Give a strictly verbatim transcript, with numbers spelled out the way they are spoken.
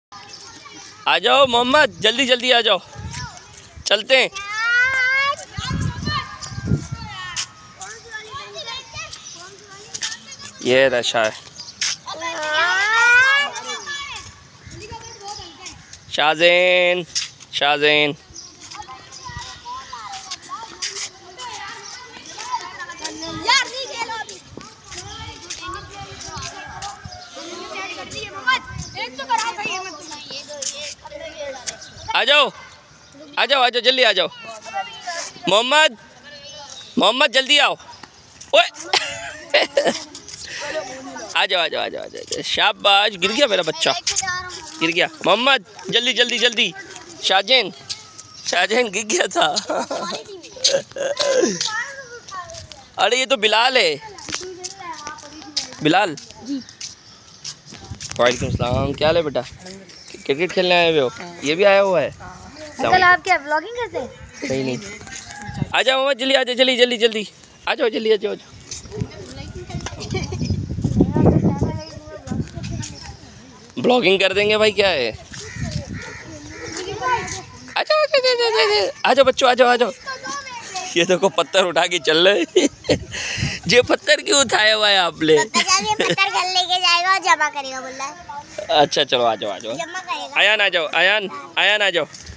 आ जाओ मोहम्मद, जल्दी जल्दी आ जाओ, चलते हैं। ये रशा है। शाज़ेन, शाज़ेन आ जाओ, आ जाओ, आ जाओ, जल्दी आ जाओ। मोहम्मद, मोहम्मद जल्दी आओ। ओए आ जाओ, आ जाओ, आ जाओ, आ जाओ। शाबाश, गिर गया मेरा बच्चा, गिर गया। मोहम्मद जल्दी जल्दी जल्दी। शाहजैन, शाहजैन गिर गया था। अरे ये तो बिलाल है। बिलाल जी, वालेकुम सलाम। क्या हाल है बेटा? क्रिकेट खेलने आए हुए हो? ये भी आया हुआ है। अंकल आप क्या व्लॉगिंग करते हैं? नहीं नहीं, आ जाओ मोहम्मद, जल्दी आ जाओ, जल्दी जल्दी जल्दी आ जाओ, जल्दी आ जाओ। ब्लॉगिंग कर देंगे भाई, क्या है। आ जाओ आ जाओ बच्चों, आ जाओ आ जाओ। ये देखो पत्थर उठा के चल रहे। ये पत्थर क्यों उठाया हुआ है आपने? पत्थर घर लेके जाएगा और जमा करेगा बोल रहा है। अच्छा चलो आ जाओ आ जाओ। अयान आ जाओ, अयान अयान आ जाओ।